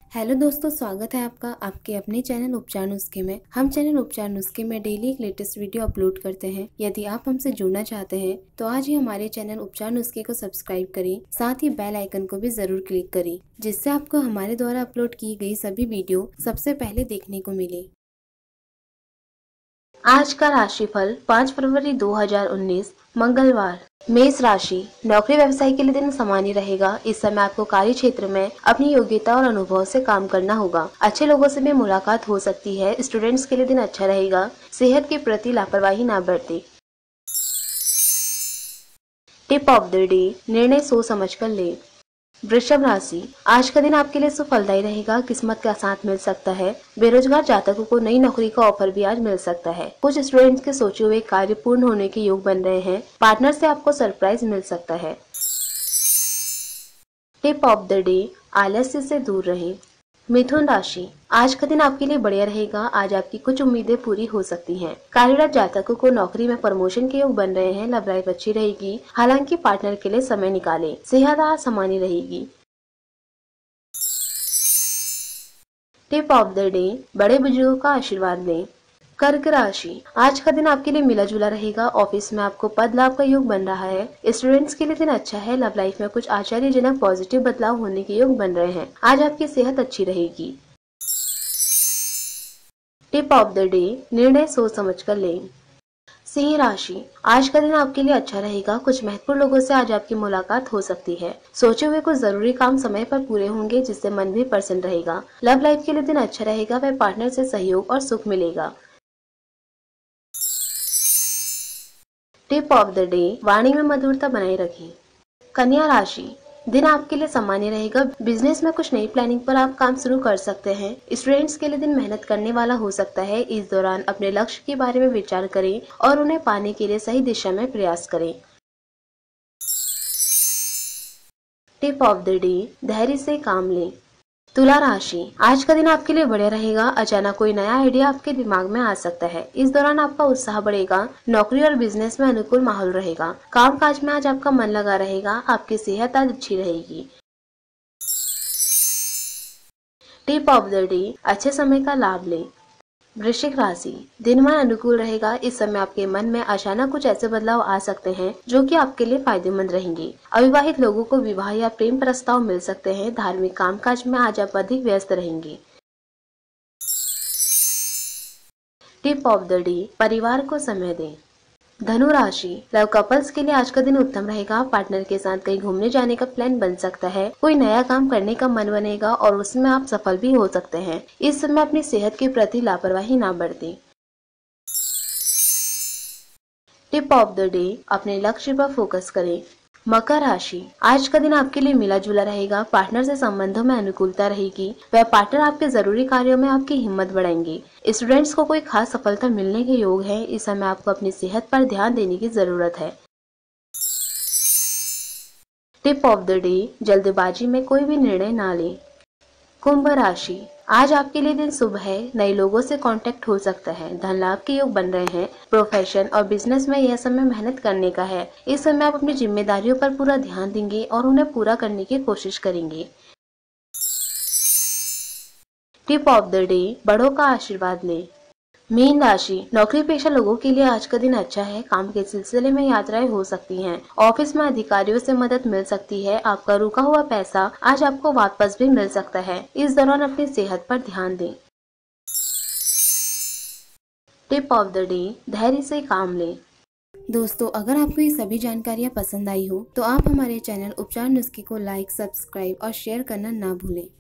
Hello दोस्तों, स्वागत है आपका आपके अपने चैनल उपचार नुस्खे में। हम चैनल उपचार नुस्खे में डेली एक लेटेस्ट वीडियो अपलोड करते हैं। यदि आप हमसे जुड़ना चाहते हैं तो आज ही हमारे चैनल उपचार नुस्खे को सब्सक्राइब करें, साथ ही बेल आइकन को भी जरूर क्लिक करें, जिससे आपको हमारे द्वारा अपलोड की गई सभी वीडियो सबसे पहले देखने को मिले। आज का राशिफल 5 फरवरी 2019 मंगलवार। मेष राशि, नौकरी व्यवसाय के लिए दिन सामान्य रहेगा। इस समय आपको कार्य क्षेत्र में अपनी योग्यता और अनुभव से काम करना होगा। अच्छे लोगों से भी मुलाकात हो सकती है। स्टूडेंट्स के लिए दिन अच्छा रहेगा। सेहत के प्रति लापरवाही न बरतें। टिप ऑफ द डे, निर्णय सोच समझ कर लें। वृषभ राशि, आज का दिन आपके लिए सुफलदायी रहेगा। किस्मत का साथ मिल सकता है। बेरोजगार जातकों को नई नौकरी का ऑफर भी आज मिल सकता है। कुछ स्टूडेंट्स के सोचे हुए कार्य पूर्ण होने के योग बन रहे हैं। पार्टनर से आपको सरप्राइज मिल सकता है। टिप ऑफ द डे, आलस्य से दूर रहें। मिथुन राशि, आज का दिन आपके लिए बढ़िया रहेगा। आज आपकी कुछ उम्मीदें पूरी हो सकती हैं। कार्यरत जातकों को नौकरी में प्रमोशन के योग बन रहे हैं। लव लाइफ अच्छी रहेगी, हालांकि पार्टनर के लिए समय निकालें। सेहत आज सामान्य रहेगी। टिप ऑफ द डे, बड़े बुजुर्गों का आशीर्वाद लें। कर्क राशि, आज का दिन आपके लिए मिला जुला रहेगा। ऑफिस में आपको पद लाभ का योग बन रहा है। स्टूडेंट्स के लिए दिन अच्छा है। लव लाइफ में कुछ आश्चर्यजनक पॉजिटिव बदलाव होने के योग बन रहे हैं। आज आपकी सेहत अच्छी रहेगी। टिप ऑफ द डे, निर्णय सोच समझ कर लें। सिंह राशि, आज का दिन आपके लिए अच्छा रहेगा। कुछ महत्वपूर्ण लोगों से आज आपकी मुलाकात हो सकती है। सोचे हुए कुछ जरूरी काम समय पर पूरे होंगे, जिससे मन भी प्रसन्न रहेगा। लव लाइफ के लिए दिन अच्छा रहेगा। वह पार्टनर से सहयोग और सुख मिलेगा। टिप ऑफ द डे, वाणी में मधुरता बनाए रखें। कन्या राशि, दिन आपके लिए सामान्य रहेगा। बिजनेस में कुछ नई प्लानिंग पर आप काम शुरू कर सकते हैं। स्टूडेंट्स के लिए दिन मेहनत करने वाला हो सकता है। इस दौरान अपने लक्ष्य के बारे में विचार करें और उन्हें पाने के लिए सही दिशा में प्रयास करें। टिप ऑफ द डे, धैर्य से काम लें। तुला राशि, आज का दिन आपके लिए बढ़िया रहेगा। अचानक कोई नया आइडिया आपके दिमाग में आ सकता है। इस दौरान आपका उत्साह बढ़ेगा। नौकरी और बिजनेस में अनुकूल माहौल रहेगा। काम काज में आज आपका मन लगा रहेगा। आपकी सेहत आज अच्छी रहेगी। टिप ऑफ द डे, अच्छे समय का लाभ लें। वृश्चिक राशि, दिन मन अनुकूल रहेगा। इस समय आपके मन में अचानक कुछ ऐसे बदलाव आ सकते हैं जो कि आपके लिए फायदेमंद रहेंगे। अविवाहित लोगों को विवाह या प्रेम प्रस्ताव मिल सकते हैं। धार्मिक कामकाज में आज आप अधिक व्यस्त रहेंगे। टिप ऑफ द डे, परिवार को समय दें। धनु राशि, लव कपल्स के लिए आज का दिन उत्तम रहेगा। पार्टनर के साथ कहीं घूमने जाने का प्लान बन सकता है। कोई नया काम करने का मन बनेगा और उसमें आप सफल भी हो सकते हैं। इस समय अपनी सेहत के प्रति लापरवाही ना बरतें। टिप ऑफ द डे, अपने लक्ष्य पर फोकस करें। मकर राशि, आज का दिन आपके लिए मिला जुला रहेगा। पार्टनर से संबंधों में अनुकूलता रहेगी। वह पार्टनर आपके जरूरी कार्यों में आपकी हिम्मत बढ़ाएंगे। स्टूडेंट्स को कोई खास सफलता मिलने के योग है। इस समय आपको अपनी सेहत पर ध्यान देने की जरूरत है। टिप ऑफ द डे, जल्दबाजी में कोई भी निर्णय ना लें। कुंभ राशि, आज आपके लिए दिन शुभ है। नए लोगों से कांटेक्ट हो सकता है। धन लाभ के योग बन रहे हैं। प्रोफेशन और बिजनेस में यह समय मेहनत करने का है। इस समय आप अपनी जिम्मेदारियों पर पूरा ध्यान देंगे और उन्हें पूरा करने की कोशिश करेंगे। टिप ऑफ द डे, बड़ों का आशीर्वाद लें। मीन राशि, नौकरी पेशा लोगों के लिए आज का दिन अच्छा है। काम के सिलसिले में यात्राएं हो सकती हैं। ऑफिस में अधिकारियों से मदद मिल सकती है। आपका रुका हुआ पैसा आज आपको वापस भी मिल सकता है। इस दौरान अपनी सेहत पर ध्यान दें। टिप ऑफ द डे, धैर्य से काम लें। दोस्तों, अगर आपको ये सभी जानकारियाँ पसंद आई हो तो आप हमारे चैनल उपचार नुस्खे को लाइक, सब्सक्राइब और शेयर करना ना भूलें।